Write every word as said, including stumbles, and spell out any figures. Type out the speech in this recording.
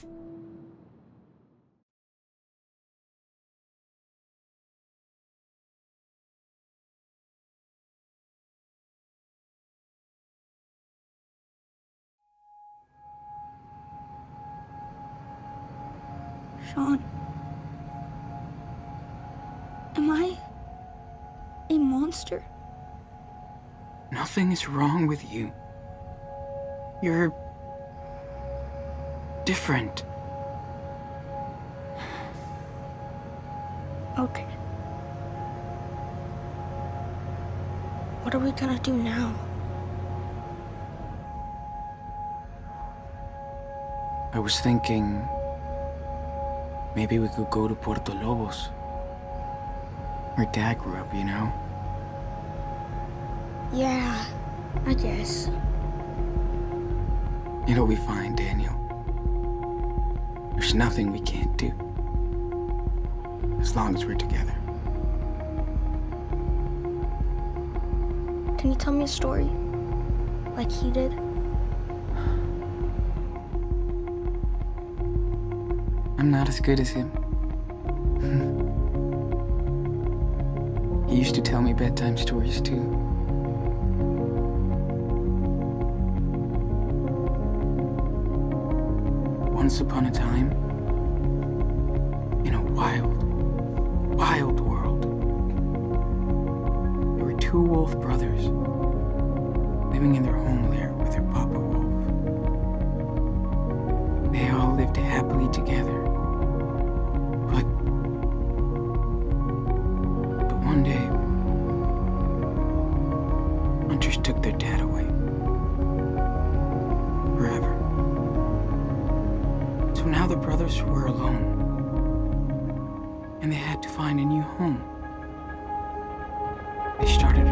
Sean, am I a monster? Nothing is wrong with you. You're different. Okay. What are we gonna do now? I was thinking maybe we could go to Puerto Lobos, where Dad grew up, you know? Yeah, I guess. It'll be fine, Daniel. There's nothing we can't do, as long as we're together. Can you tell me a story? Like he did? I'm not as good as him. He used to tell me bedtime stories, too. Once upon a time, in a wild, wild world, there were two wolf brothers living in their home lair with their papa wolf. They all lived happily together. But, but one day, hunters took their dad away. Forever. So now the brothers were alone, and they had to find a new home. They started